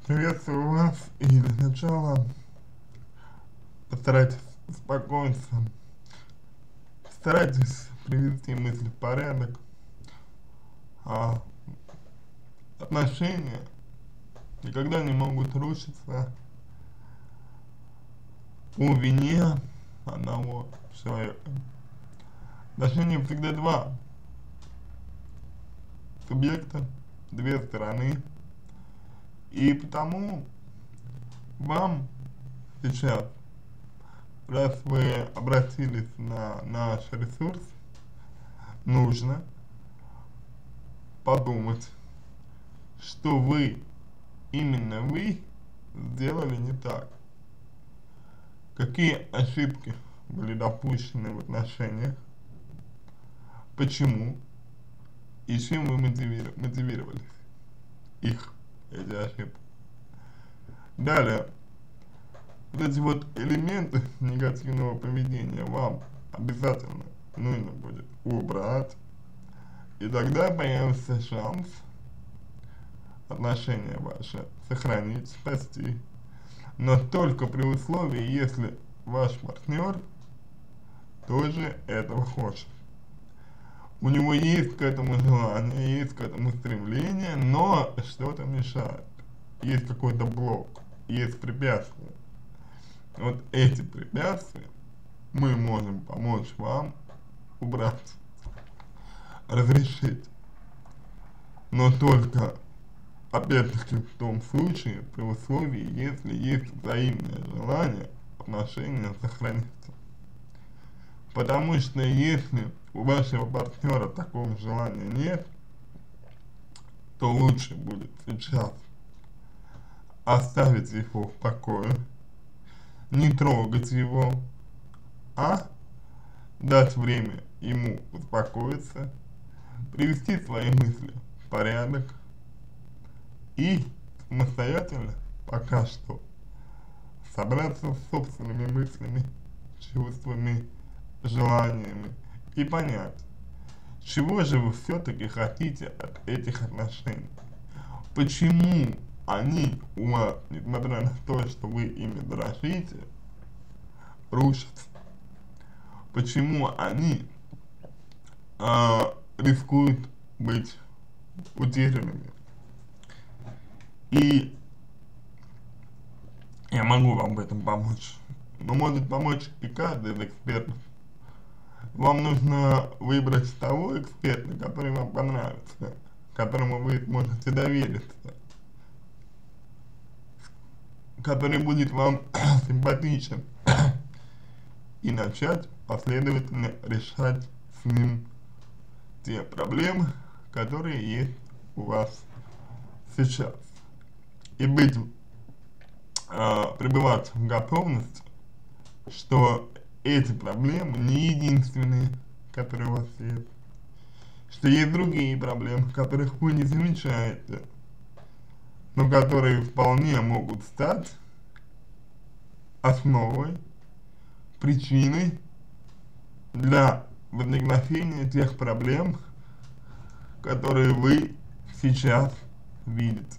Приветствую вас, и для начала постарайтесь успокоиться, старайтесь привести мысли в порядок, а отношения никогда не могут рушиться по вине одного человека. Отношения всегда два субъекта, две стороны, и потому вам сейчас, раз вы обратились на наш ресурс, нужно подумать, что именно вы сделали не так. Какие ошибки были допущены в отношениях, почему и чем вы мотивировались эти ошибки. Далее, вот эти вот элементы негативного поведения вам обязательно нужно будет убрать, и тогда появится шанс отношения ваши сохранить, спасти, но только при условии, если ваш партнер тоже этого хочет. У него есть к этому желание, есть к этому стремление, но что-то мешает, есть какой-то блок, есть препятствия. Вот эти препятствия мы можем помочь вам убрать, разрешить, но только, опять-таки, в том случае, при условии, если есть взаимное желание отношения сохраниться. Потому что если у вашего партнера такого желания нет, то лучше будет сейчас оставить его в покое, не трогать его, а дать время ему успокоиться, привести свои мысли в порядок и самостоятельно пока что собраться с собственными мыслями, чувствами, желаниями и понять, чего же вы все-таки хотите от этих отношений, почему они у вас, несмотря на то, что вы ими дорожите, рушатся, почему они рискуют быть утерянными. И я могу вам в этом помочь, но может помочь и каждый из экспертов. Вам нужно выбрать того эксперта, который вам понравится, которому вы можете довериться, который будет вам симпатичен, и начать последовательно решать с ним те проблемы, которые есть у вас сейчас. И пребывать в готовности, что эти проблемы не единственные, которые у вас есть, что есть другие проблемы, которых вы не замечаете, но которые вполне могут стать основой, причиной для возникновения тех проблем, которые вы сейчас видите.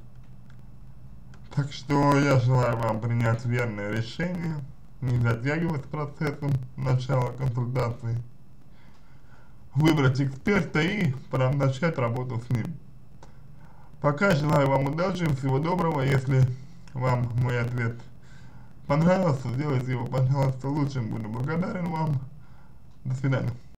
Так что я желаю вам принять верное решение, не затягивать с процессом начала консультации, выбрать эксперта и начать работу с ним. Пока желаю вам удачи, всего доброго. Если вам мой ответ понравился, сделайте его, пожалуйста, лучшим, буду благодарен вам. До свидания.